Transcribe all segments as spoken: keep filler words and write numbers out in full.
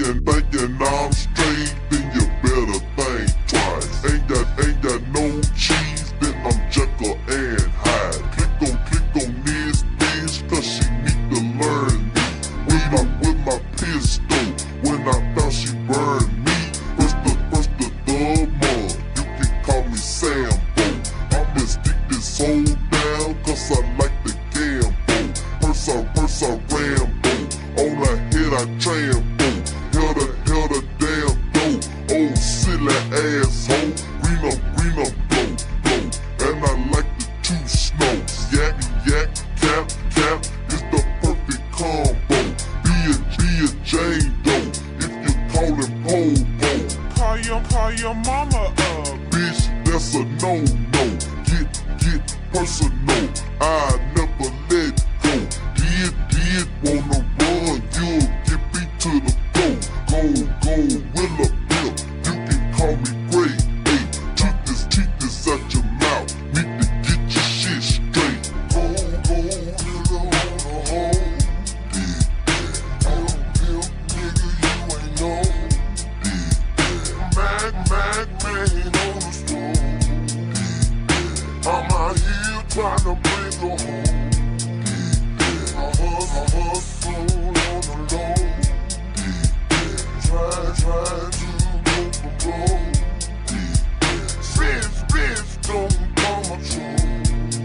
thinking, thinking I'm straight, then you better think twice. Ain't got, ain't got no cheese, then I'm Jekyll and Hyde. Click on, click on this bitch, cause she need to learn me. With my, with my pistol, when I found she burned me. First the, first the thug month, you can call me Sambo. I'ma stick this hole down, cause I like the gamble. Purse I, purse I Rambo, on the head I trampo. Held the, held the damn dough, old silly asshole. Green up, green up, blow, blow. And I like the two snows. Yak, yak, cap, cap, it's the perfect combo. Be a, be a Jane Doe, if you call him po-po. Call your, call your mama up. Bitch, that's a no-no. Get, get personal, I never let go. Did, did wanna run, you'll get beat to the floor. Go, go, will a bill, you can call me Gray. Hey, keep this, keep this out your mouth, need to get your shit straight. Go, go, will on the hole. Did that, I don't give, nigga, you ain't know. Did that, Mac, Mac, man on the stroll. Did that, I'm out here trying to bring her home. Did that, I hustle, I hustle on the low. Did that, try, try to go for gold. Did that, bitch, bitch, don't come a troll.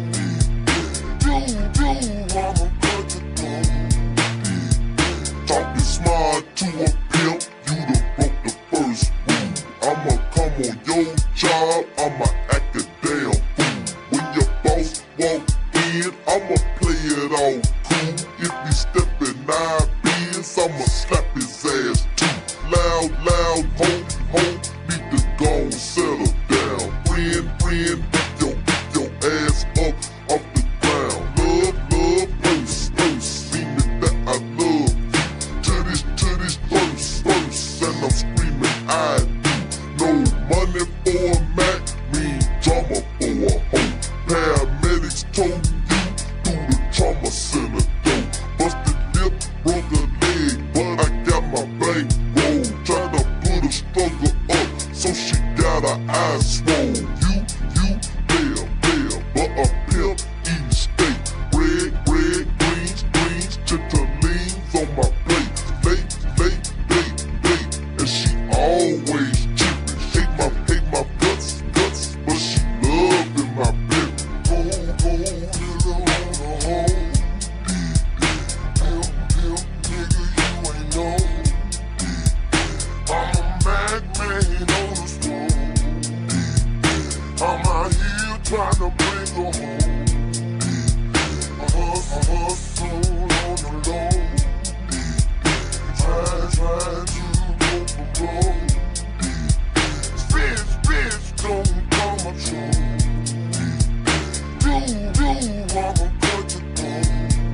Did that, you, you, I'ma cut your throat. Did that, talking smart to a pimp, you done broke the first rule. I'ma come on your job, I'ma act a damn fool. When your boss walk in, I'ma play it all cool. If he steppin' nine bins, I'ma slap his ass too. Loud, loud, ho, ho, need to go and settle down. Friend, friend, get your, get your ass up off the ground. Love, love, purse, purse, meaning that I love you. To this, to this verse, verse, and I'm screaming I do. No money for a Mac, mean drama for a hoe. Paramedics told you through the trauma center door. Busted lip, broke a leg, but I got my bank roll. Try to put a struggle up, so she got her eyes swole. You, you, bell, bell, but a pimp eating steak. Red, red, greens, greens, chitterlings on my plate. Late, late, late, late, and she always chippin'. Hate my, hate my guts, guts, but she loving my pimp. Go, go, little on the hole. Did that, pimp, pimp, nigga, you ain't know. Did that, I'm a Mac man on the stroll. Did that, I'm out here trying to bring her home. Did that, I hustle, I hustle on the low. Did that, try, try to go for gold. Did that, bitch, bitch, don't come a troll. You, you, I'ma cut your throat.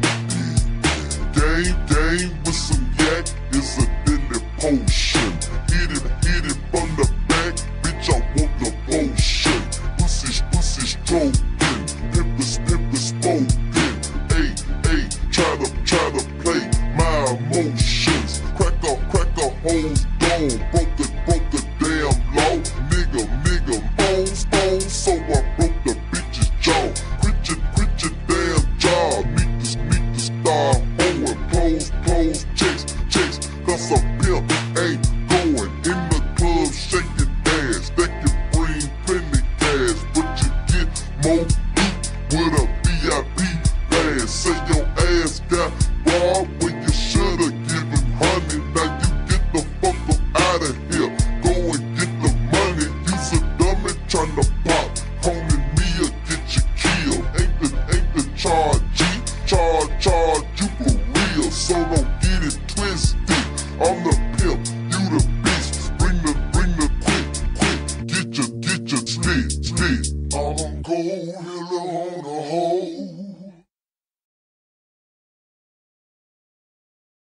Game, game with some yak is a deadly potion. Hit it, hit it from the back, bitch, I want the potion. Pussy, pussy stroking, pimp is, pimp is spoken. Hey, hey, try to, try to play my emotions. Crack a, crack a hole's dome, broke the, broke the damn law. Nigga, nigga, bones, bones, so I broke the bitch's jaw. Quit your, quit your damn job, meet the, meet the star hoe and close, close, checks, checks. Cause a pimp ain't going in the club shaking ass. That can bring plenty cash, but you get more loot with a V I P pass. Say your ass got robbed when you shoulda given honey. Now you get the fuck up out of here. Go and get the money. You's a dummy tryna pop. Calling me or get you killed. Ain't the, ain't the charge G. Charge, charge you for real. So don't get it twisted. I'm the pimp, you the bitch. Bring the, bring the quick, quick. Get your, get your split, split. I'm gon' go hella on the